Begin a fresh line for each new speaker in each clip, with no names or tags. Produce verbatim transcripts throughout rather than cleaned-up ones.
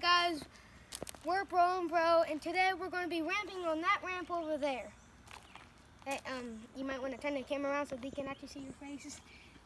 guys, we're Bro and Bro, and today we're going to be ramping on that ramp over there. Hey, um, you might want to turn the camera around so they can actually see your faces.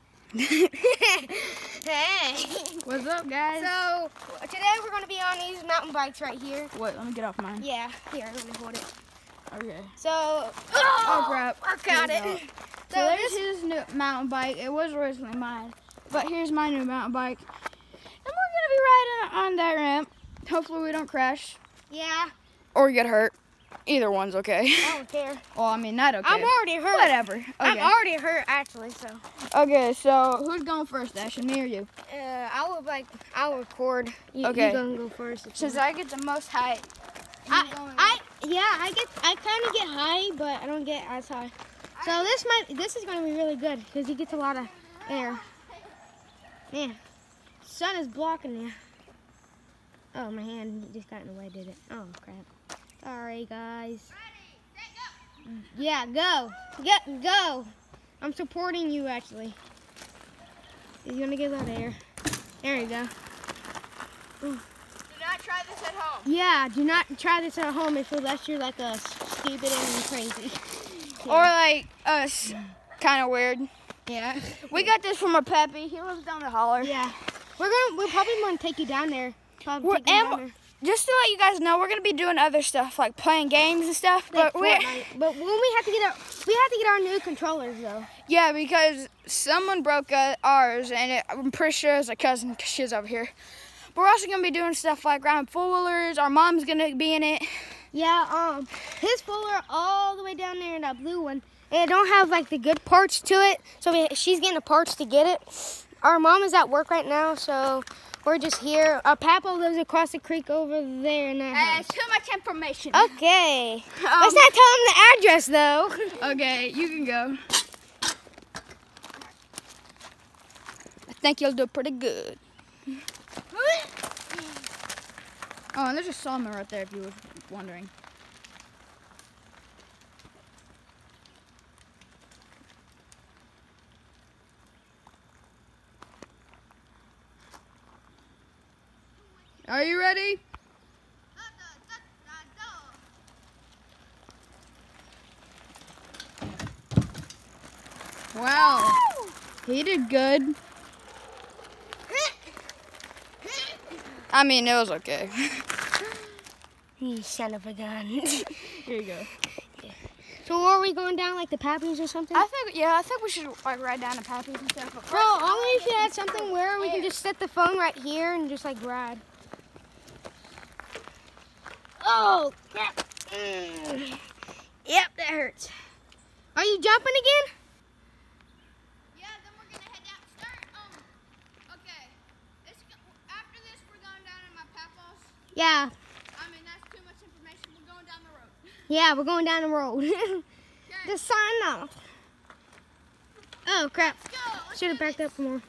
Hey!
What's up, guys?
So, today we're going to be on these mountain bikes right here.
Wait, let me get off mine.
Yeah, here, let me hold it.
Okay.
So, oh,
oh crap.
I got it.
So,
So
there's
this,
his new mountain bike. It was originally mine, but here's my new mountain bike. And we're going to be riding on that ramp. Hopefully we don't crash.
yeah,
Or get hurt. Either one's okay.
I don't care.
Well, I mean, not okay.
I'm already hurt.
Whatever. Okay.
I'm already hurt, actually, so.
Okay, so who's going first, Ashton, me or you?
Uh, I would like, I'll record. You,
Okay.
You gonna go first. if you
Since
want.
I get the most height.
I, I, yeah, I get, I kind of get high, but I don't get as high. So this might, this is going to be really good because he gets a lot of air. Man, sun is blocking you. Oh, my hand just got in the way, did it? Oh, crap. Sorry, guys. Yeah, go. Get, go. I'm supporting you, actually. He's going to get that air. There you go. Ooh.
Do not try this at home.
Yeah, do not try this at home if unless you're like a stupid and crazy. Yeah.
Or like us, kind of weird.
Yeah.
We got this from a Peppy. He lives down the holler.
Yeah. We're gonna. We're probably gonna take you down there. Probably
We're
take you
am-
down there.
Just to let you guys know, we're gonna be doing other stuff like playing games and stuff.
Like
But we're
Fortnite. But when we have to get our, we have to get our new controllers though.
yeah, because someone broke uh, ours, and it, I'm pretty sure it's a cousin because she's over here. But we're also gonna be doing stuff like riding four-wheelers. Our mom's gonna be in it.
Yeah. Um. His fuller all the way down there in that blue one. And it don't have like the good parts to it, so we, she's getting the parts to get it. Our mom is at work right now, so we're just here. Our papa lives across the creek over there in that house.
too much information.
Okay.
Um,
Let's not tell him the address though.
Okay, you can go. I think you'll do pretty good. Oh, and there's a sawmill right there if you were wondering. Are you ready? Wow, he did good. I mean, it was okay.
You son of a gun.
Here you go.
So are we going down like the Pappies or something?
I think, yeah, I think we should like ride down to Pappy's and stuff. But
Bro, only if you had something where we can just set the phone right here and just like ride. Oh, crap. Mm. Yep, that hurts. Are you jumping again?
Yeah, then we're gonna head down. Start. Um. Okay. It's, after this, we're going down in my papa's.
Yeah.
I mean, that's too much information. We're going down the road.
Yeah, we're going down the road.
Okay.
Just sign off. Oh, crap.
Let's go. Let's
Should have
do
backed up more.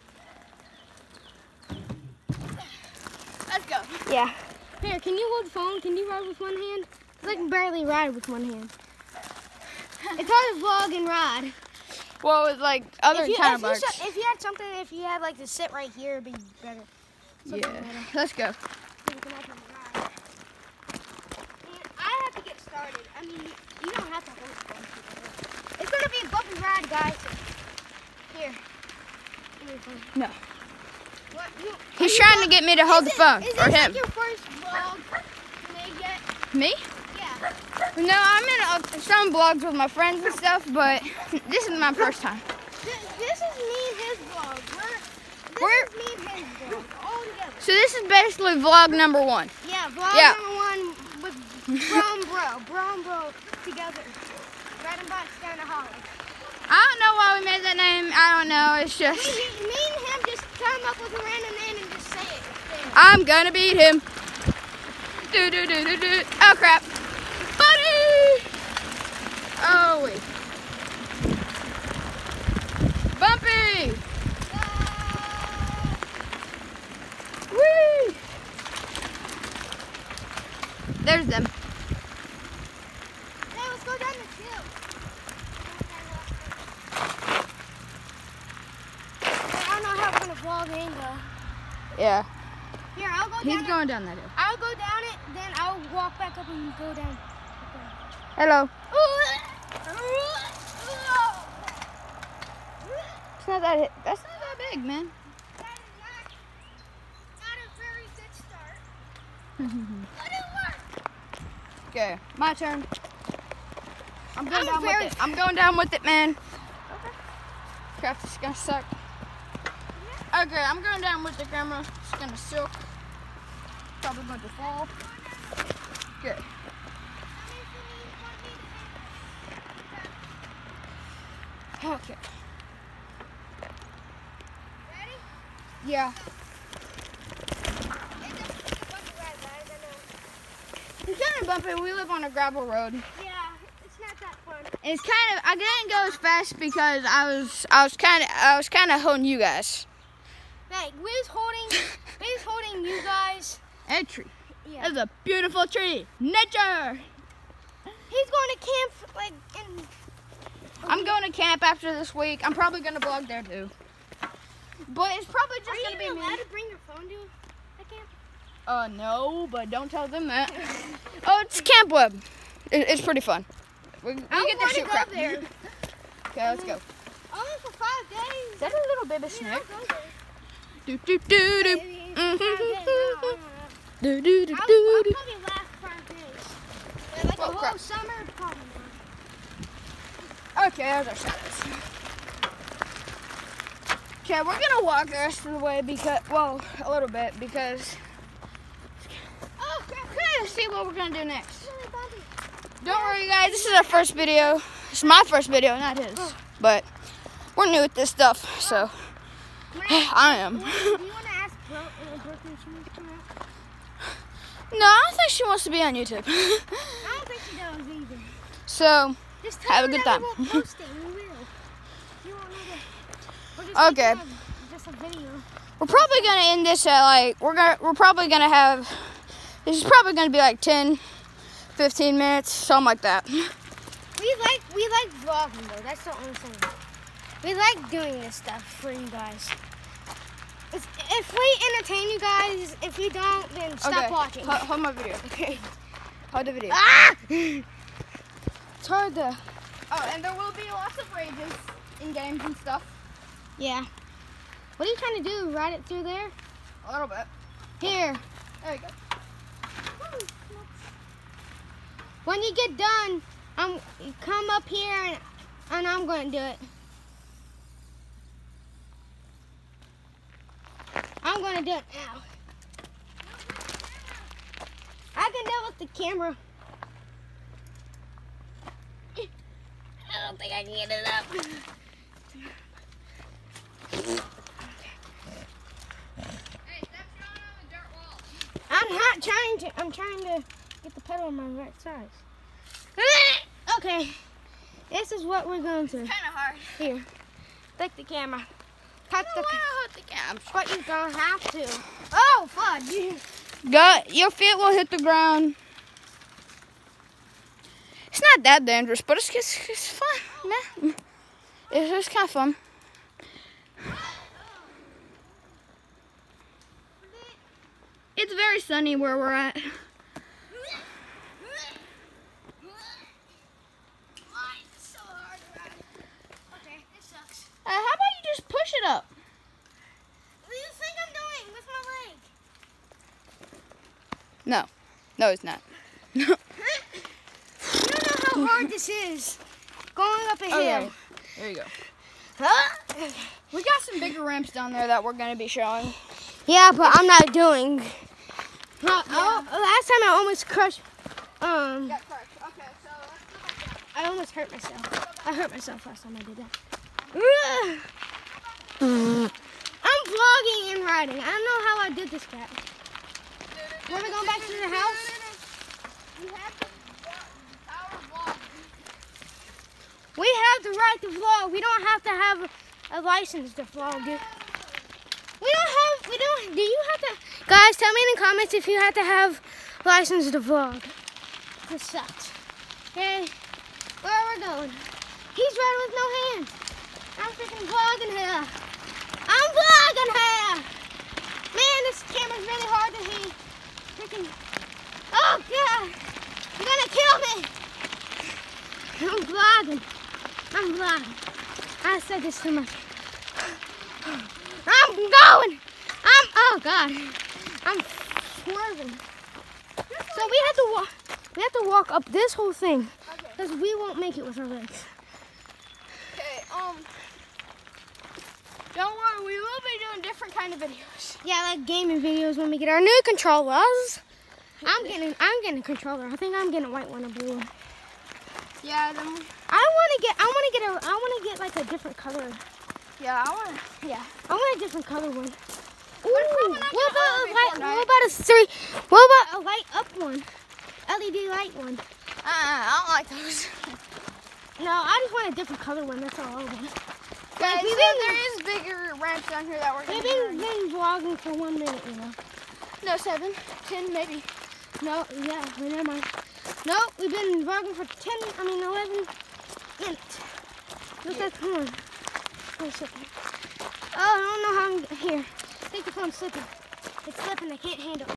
this. Let's go.
Yeah. Here, can you hold the phone? Can you ride with one hand? I can barely ride with one hand. It's hard to vlog and ride.
Well, with like other
If you,
kind
if,
of
you,
bikes.
sa- if you had something, if you had like to sit right here, it'd be better. Something
Yeah.
better.
Let's go.
So you can actually ride. And I have to get started. I mean, you don't have to hold the phone. It's gonna be a bumpy ride, guys. Here. Give me your phone.
No.
What, you,
He's
are you
trying
vlog-
to get me to hold
is
the
it-
phone.
Is
Or
this
him.
like your first vlog you made yet?
Me?
Yeah.
No, I'm in uh, some vlogs with my friends and stuff, but this is my first time.
This, this is me and his vlog. We're, this
We're-
is me and his vlog all together.
So this is basically vlog number one.
Yeah, vlog
Yeah.
number one with Bro and Bro. Bro and Bro together. Riding bikes down the hallway.
I don't know why we made that name. I don't know. It's
Me,
just
he- me and him just come up with a random name and just say it. There.
I'm gonna beat him. Do do do do do. Oh crap, buddy! Oh wait. Bumpy! Whee! There's them.
Hey, let's go down the hill. I don't know how we're gonna vlog in though.
Yeah.
Here, I'll go
He's
down
going going down that hill.
I'll go down it, then I'll walk back up and go down.
Hello. It's not that. That's not that big, man.
That is not, not a very good start. But it worked.
Okay, my turn. I'm going
I'm
down
very-
with it. I'm going down with it, man. Okay. Crap, this is gonna suck. Okay, I'm going down with the camera. It's gonna suck. Probably going to fall. Okay. Okay.
Ready?
Yeah. It's kind of bumpy. We live on a gravel road.
Yeah, it's not that fun.
It's kind of. I didn't go as fast because I was. I was kind of. I was kind of holding you guys.
Like, we was holding, we was holding you guys.
A tree.
Yeah.
That's a beautiful tree. Nature.
He's going to camp, like, in...
I'm going to camp after this week. I'm probably going to vlog there too. But it's probably just
Are you
going to be
even
me.
allowed to bring your phone to the camp?
Uh, no, but don't tell them that. Oh, it's Camp Web. It, it's pretty fun. We, we
I
get to
want to
shoot
go
crap.
there.
Okay, let's go.
Only for five days.
Is that a little baby
Yeah,
snake?
I'll go there.
Do do do do.
Maybe
Mhm.
five days.
Do do do
I'll, I'll
do do.
probably last five days. Yeah, like
Oh,
a whole
crap.
summer, probably
Okay, there's our shadows. Okay, we're gonna walk the rest of the way because, well, a little bit because.
Oh, crap.
Okay, let's see what we're gonna do next.
It's really bumpy.
Don't worry, guys. This is our first video. It's my first video, not his. But we're new at this stuff, so I am.
Do you want to ask Bro, uh, Brooke if she wants to come out?
No, I don't think she wants to be on YouTube.
I don't think she does either.
So,
Just tell
Have a
her
good
that
time.
we won't post it. We will. You won't know that. We're just
Okay.
making a- Just a video.
we're probably gonna end this at like we're gonna we're probably gonna have this is probably gonna be like ten, fifteen minutes, something like that.
We like we like vlogging though. That's the only thing. We like doing this stuff for you guys. If, if we entertain you guys, if we don't, then stop
Okay,
watching.
Hold, hold my video.
Okay.
Hold the video.
Ah!
It's hard to. Oh, and there will be lots of rages in games and stuff.
Yeah. What are you trying to do? Ride it through there?
A little bit.
Here.
There you go.
When you get done, I'm you come up here and, and I'm going to do it. I'm going to do it now. I can do it with the camera. I don't think I can get it up.
Hey, stop throwing on the dirt wall.
I'm not trying to. I'm trying to get the pedal on my right size. Okay. This is what we're going to.
Kind of hard.
Here. Take the camera. Cut the
I hold the cam.
But you don't have to. Oh, fudge.
Gut, your feet will hit the ground. It's not that dangerous, but it's it's, it's fun. Nah. It's, it's kind of fun. It's very sunny where we're at.
Okay, this sucks.
Uh, how about you just push it up?
What do you think I'm doing with my leg?
No. No, it's not.
You don't know how hard this is. Going up a hill.
Okay. There you go.
Huh?
We got some bigger ramps down there that we're going to be showing.
Yeah, but I'm not doing. Uh, oh, last time I almost crushed. Um,
Okay, so let's go back down.
I almost hurt myself. I hurt myself last time I did that. Ugh. I'm vlogging and riding. I don't know how I did this crap. Are we going back to the house?
We have to our vlog.
We have the right to vlog. We don't have to have a license to vlog, dude. We don't have, we don't, do you have to, guys, tell me in the comments if you have to have license to vlog. This sucks. Okay, where are we going? He's riding with no hands. I'm freaking vlogging here. I'm vlogging here. Man, this camera's really hard to see. freaking. Oh God! You're gonna kill me! I'm vlogging. I'm vlogging. I said this too much. I'm going. I'm. Oh God! I'm swerving. So we have to walk. We have to walk up this whole thing because we won't make it with our legs.
Okay. Um. Don't worry, we will be doing different kind of videos.
Yeah, like gaming videos when we get our new controllers. I'm getting, I'm getting a controller. I think I'm getting a white one or blue one.
Yeah, then.
I want to get, I want to get a, I want to get like a different color.
Yeah, I want. Yeah.
I want a different color one. Ooh,
probably not
what
gonna
about a
be
light?
Fortnite.
What about a three? What about a light up one? L E D light one.
Uh, I don't like those.
No, I just want a different color one. That's all I want.
Guys,
Like, we've
so
been,
there is bigger ramps down here that we're
we've
going
been,
to
been vlogging for one minute, you know.
No, seven, ten, maybe.
No, yeah, wait, never mind. No, we've been vlogging for ten, I mean eleven minutes. Look at, come on. Oh, slipping. Oh, I don't know how I'm, here. I think the phone's slipping. It's slipping, I can't handle it.